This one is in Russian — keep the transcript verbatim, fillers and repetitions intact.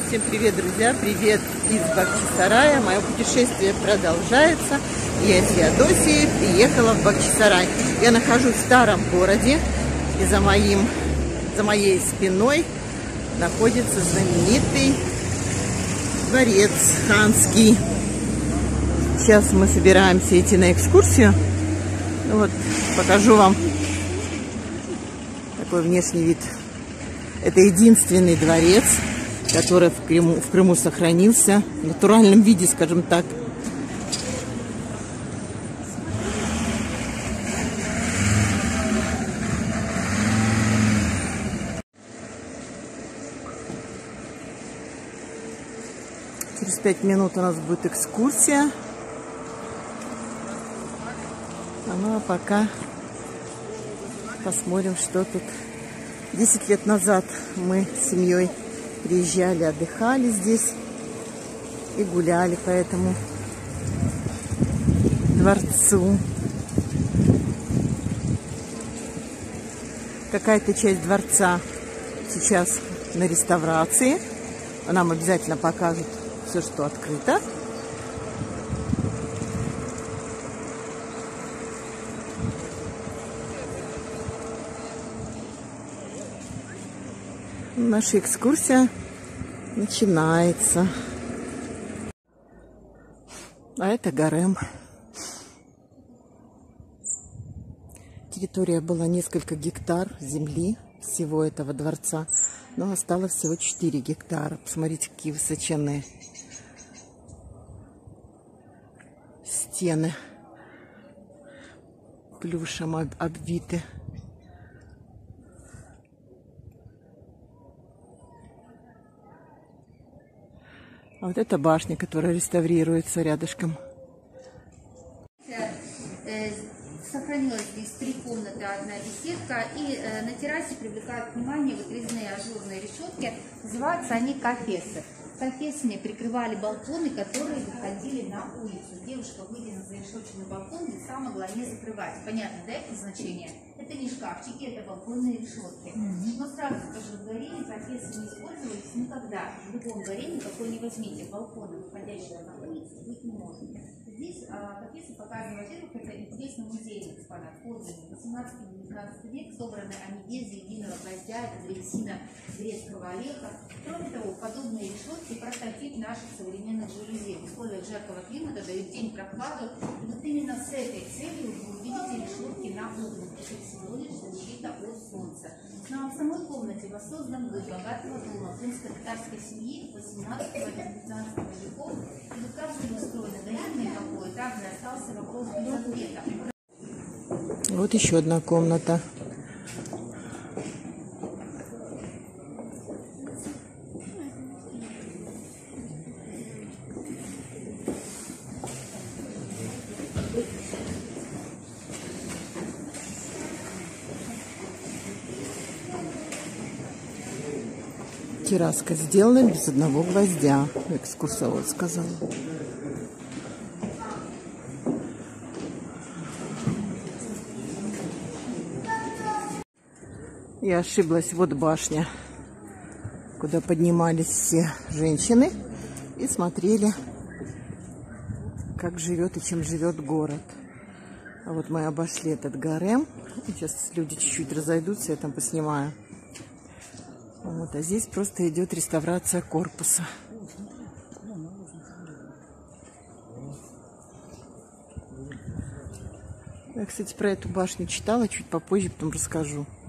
Всем привет, друзья! Привет из Бахчисарая. Мое путешествие продолжается. Я из Феодосии приехала в Бахчисарай. Я нахожусь в старом городе, и за, моим, за моей спиной находится знаменитый дворец ханский. Сейчас мы собираемся идти на экскурсию. Вот, покажу вам такой внешний вид. Это единственный дворец, который в Крыму, в Крыму сохранился в натуральном виде, скажем так. Через пять минут у нас будет экскурсия. Ну а пока посмотрим, что тут. Десять лет назад мы с семьей приезжали, отдыхали здесь и гуляли по этому дворцу. Какая-то часть дворца сейчас на реставрации. Нам обязательно покажут все, что открыто. Наша экскурсия начинается. А это гарем. Территория была несколько гектар земли всего этого дворца, но осталось всего четыре гектара. Посмотрите, какие высоченные стены плюшем обвиты. А вот эта башня, которая реставрируется рядышком. Сохранилось здесь три комнаты, одна беседка. И э, на террасе привлекают внимание вот резные ажурные решетки. Называются они кафесы. Кафесами прикрывали балконы, которые выходили на улицу. Девушка выйдет на зарешетченный балкон, где самое главное закрывать. Понятно, да, это значение? Это не шкафчики, это балконные решетки. Но сразу скажу, в Гареме кафесы не использовались никогда. В любом Гареме, какой не возьмите, балконы, выходящие на улицу, быть не может. Здесь а, кафесы показаны, во-первых, это интересный музейный экспонат. Подлинный. восемнадцатый-девятнадцатый век собраны они без единого гвоздя, это древесина грецкого ореха. Кроме того, подобные решетки прототип наших современных жалюзи. В условиях жаркого климата дают тень, прохладу. И вот именно с этой целью вы увидите решетки на окнах. Это всего лишь защита от солнца. Но в самой комнате воссоздан быт богатого дома крымско-татарской семьи восемнадцатого-девятнадцатого веков. И вот как были устроены доярные покои, также остался вопрос без ответа. Вот еще одна комната. Терраска сделана без одного гвоздя, экскурсовод сказал. Я ошиблась, вот башня, куда поднимались все женщины и смотрели, как живет и чем живет город. А вот мы обошли этот гарем. Сейчас люди чуть-чуть разойдутся, я там поснимаю. Вот, а здесь просто идет реставрация корпуса. Я, кстати, про эту башню читала, чуть попозже потом расскажу.